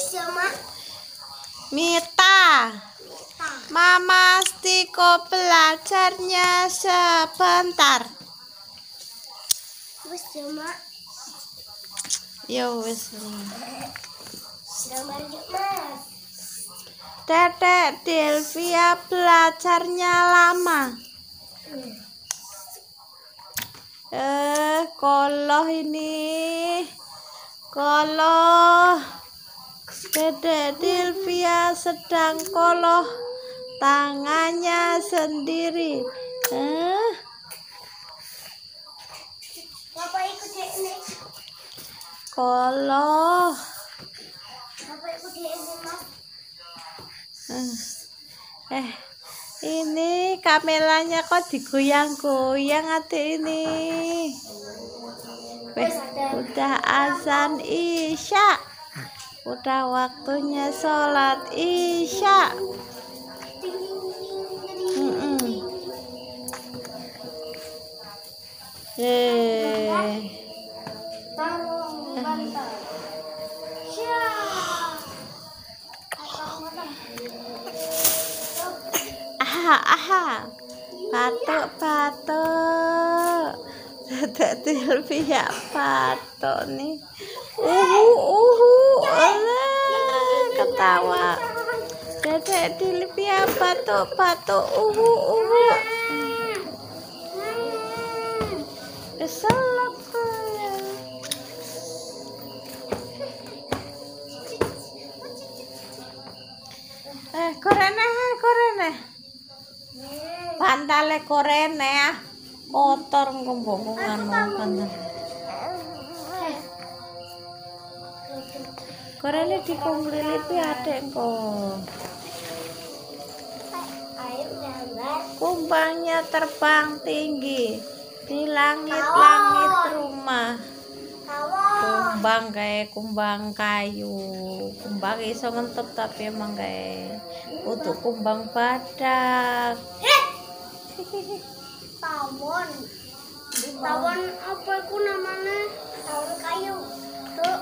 Mita, Mama Stiko belajarnya sebentar. Yo wis. Dedek Delvia belajarnya lama. Koloh ini. Koloh. Dedek Delvia sedang koloh tangannya sendiri. Bapak ikut ini. Koloh. Bapak ikut ini, Mas. Ini kamelanya kok digoyang-goyang adik ini. Udah azan Isya. Udah waktunya sholat Isya. Aha, batuk. Dedek Delvia batuk nih. Ketawa. Dedek Delvia batuk. Keselak. Korene. Pantale korene kotor ngombongan bantal. Korene dikumlilipi adek kok. Kumbangnya terbang tinggi di langit-langit rumah. Kumbang kayak kumbang kayu. Kumbang iso ngentep tapi emang kayak untuk kumbang badak. Tawon apa itu namanya? Tawon kayu. Tuh.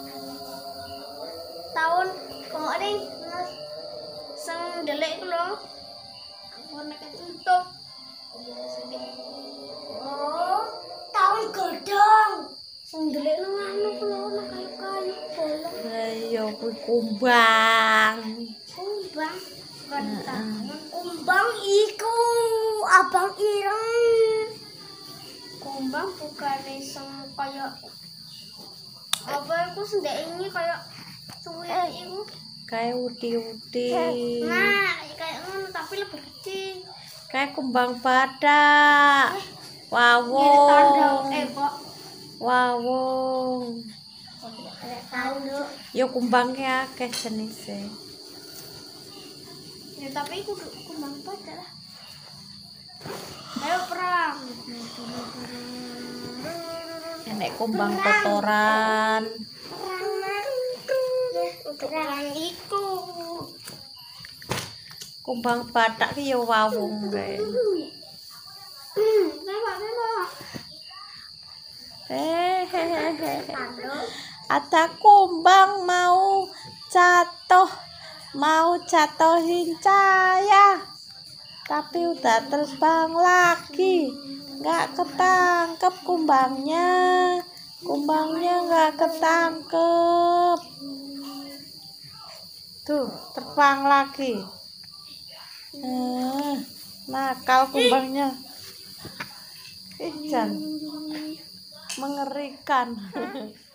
Tawon kok ring sing ndelik ku lho. Warna ketutup. Oh, tawon godhong. Sing ndelik nang anu ku lho, nang kayu-kayu bolong. Lah ya kuwi kumbang. Kumbang. Kumbang iku abang ireng. Kumbang bukan sing kaya apa iku sendek ini kaya cuwit iku. Kayak uti-uti. Nah, kayak ngono tapi lebih kecil. Kayak kumbang badak. Wawong. Wawong. Ya kumbangnya akeh jenise. Ya tapi iku kumbang badak lah. Ayo perang. Enek kumbang kotoran. Perang iku. Kumbang badak ki ya wawung kae. Ada kumbang mau jatuhin Cahaya, tapi udah terbang lagi, nggak ketangkep kumbangnya nggak ketangkep. Tuh terbang lagi. Nakal kumbangnya. Jan mengerikan.